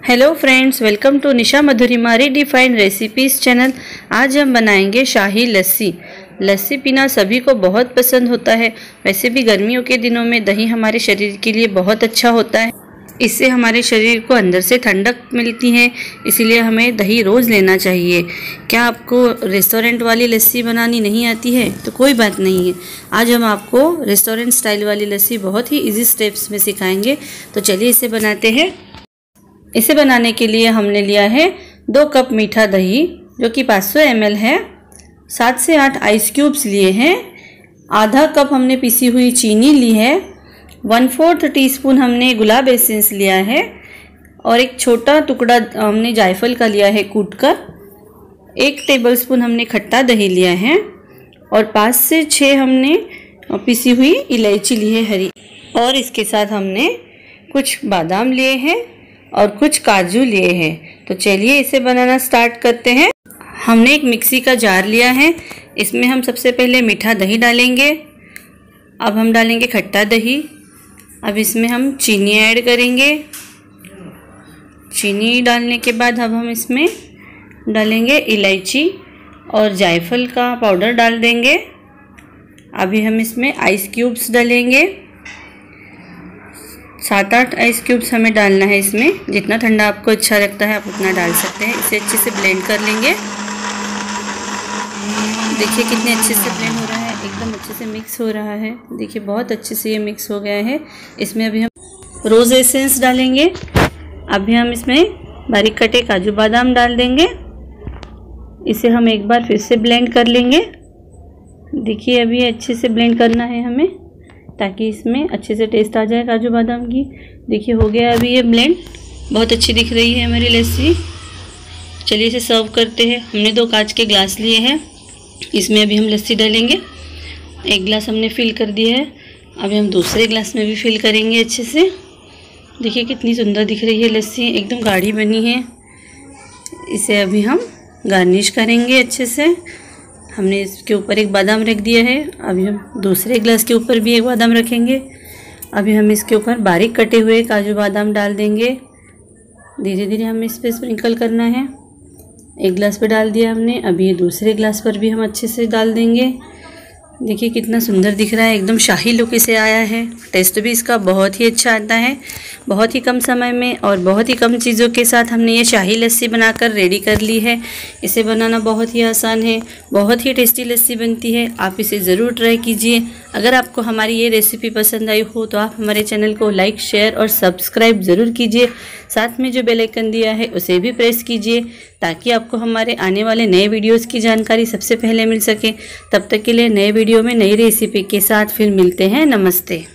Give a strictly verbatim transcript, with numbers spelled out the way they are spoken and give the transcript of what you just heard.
Hello friends, welcome to Nisha Madhurima redefined recipes channel. आज हम बनाएंगे शाही लस्सी। लस्सी पीना सभी को बहुत पसंद होता है। वैसे भी गर्मियों के दिनों में दही हमारे शरीर के लिए बहुत अच्छा होता है। इससे हमारे शरीर को अंदर से ठंडक मिलती है, इसीलिए हमें दही रोज़ लेना चाहिए। क्या आपको रेस्टोरेंट वाली लस्सी बनानी नहीं आती है तो कोई बात नहीं है, आज हम आपको रेस्टोरेंट स्टाइल वाली लस्सी बहुत ही इजी स्टेप्स में सिखाएंगे। तो चलिए इसे बनाते हैं। इसे बनाने के लिए हमने लिया है दो कप मीठा दही जो कि पाँच सौ एम एल है। सात से आठ आइस क्यूब्स लिए हैं। आधा कप हमने पिसी हुई चीनी ली है। वन फोर्थ टी स्पून हमने गुलाब एसेंस लिया है और एक छोटा टुकड़ा हमने जायफल का लिया है कूट कर। एक टेबलस्पून हमने खट्टा दही लिया है और पाँच से छः हमने पिसी हुई इलायची ली है हरी। और इसके साथ हमने कुछ बादाम लिए हैं और कुछ काजू लिए हैं। तो चलिए इसे बनाना स्टार्ट करते हैं। हमने एक मिक्सी का जार लिया है, इसमें हम सबसे पहले मीठा दही डालेंगे। अब हम डालेंगे खट्टा दही। अब इसमें हम चीनी ऐड करेंगे। चीनी डालने के बाद अब हम इसमें डालेंगे इलायची और जायफल का पाउडर डाल देंगे। अभी हम इसमें आइस क्यूब्स डालेंगे। सात आठ आइस क्यूब्स हमें डालना है इसमें। जितना ठंडा आपको अच्छा लगता है आप उतना डाल सकते हैं। इसे अच्छे से ब्लेंड कर लेंगे। देखिए कितने अच्छे से ब्लेंड हो रहा है, एकदम अच्छे से मिक्स हो रहा है। देखिए बहुत अच्छे से ये मिक्स हो गया है। इसमें अभी हम रोज़ एसेंस डालेंगे। अभी हम इसमें बारीक कटे काजू बादाम डाल देंगे। इसे हम एक बार फिर से ब्लेंड कर लेंगे। देखिए अभी अच्छे से ब्लेंड करना है हमें ताकि इसमें अच्छे से टेस्ट आ जाए काजू बादाम की। देखिए हो गया अभी ये ब्लेंड, बहुत अच्छी दिख रही है हमारी लस्सी। चलिए इसे सर्व करते हैं। हमने दो कांच के ग्लास लिए हैं, इसमें अभी हम लस्सी डालेंगे। एक गिलास हमने फिल कर दिया है, अभी हम दूसरे ग्लास में भी फिल करेंगे अच्छे से। देखिए कितनी सुंदर दिख रही है लस्सी, एकदम गाढ़ी बनी है। इसे अभी हम गार्निश करेंगे अच्छे से। हमने इसके ऊपर एक बादाम रख दिया है, अभी हम दूसरे ग्लास के ऊपर भी एक बादाम रखेंगे। अभी हम इसके ऊपर बारीक कटे हुए काजू बादाम डाल देंगे। धीरे धीरे हमें इस पर स्प्रिंकल करना है। एक ग्लास पे डाल दिया हमने, अभी ये दूसरे ग्लास पर भी हम अच्छे से डाल देंगे। देखिए कितना सुंदर दिख रहा है, एकदम शाही लुक इसे आया है। टेस्ट भी इसका बहुत ही अच्छा आता है। बहुत ही कम समय में और बहुत ही कम चीज़ों के साथ हमने ये शाही लस्सी बनाकर रेडी कर ली है। इसे बनाना बहुत ही आसान है, बहुत ही टेस्टी लस्सी बनती है। आप इसे ज़रूर ट्राई कीजिए। अगर आपको हमारी ये रेसिपी पसंद आई हो तो आप हमारे चैनल को लाइक शेयर और सब्सक्राइब ज़रूर कीजिए। साथ में जो बेल आइकन दिया है उसे भी प्रेस कीजिए ताकि आपको हमारे आने वाले नए वीडियोस की जानकारी सबसे पहले मिल सके। तब तक के लिए नए वीडियो में नई रेसिपी के साथ फिर मिलते हैं। नमस्ते।